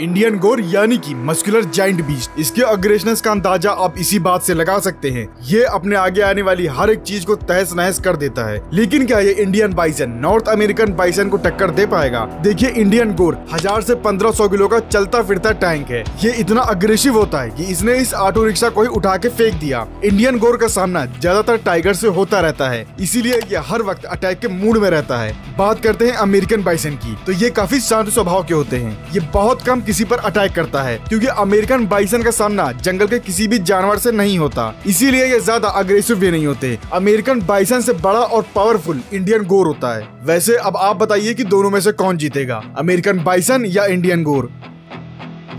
Indian गोर यानी कि मस्कुलर जाइंट बीस्ट, इसके अग्रेशनस का अंदाजा आप इसी बात से लगा सकते हैं। ये अपने आगे आने वाली हर एक चीज को तहस नहस कर देता है। लेकिन क्या ये Indian bison North American bison को टक्कर दे पाएगा? देखिए, इंडियन गोर 1000 से 1500 किलो का चलता फिरता टैंक है। ये इतना अग्रेसिव होता है कि इसने इस ऑटो रिक्शा को ही उठा के फेंक दिया। इंडियन गोर का सामना ज्यादातर टाइगर से होता रहता है, इसीलिए ये हर वक्त अटैक के मूड में रहता है। बात करते हैं अमेरिकन बाइसन की, तो ये काफी शांत स्वभाव के होते हैं। ये बहुत कम किसी पर अटैक करता है, क्योंकि अमेरिकन बाइसन का सामना जंगल के किसी भी जानवर से नहीं होता, इसीलिए ये ज्यादा अग्रेसिव भी नहीं होते। अमेरिकन बाइसन से बड़ा और पावरफुल इंडियन गोर होता है। वैसे अब आप बताइए कि दोनों में से कौन जीतेगा, अमेरिकन बाइसन या इंडियन गोर?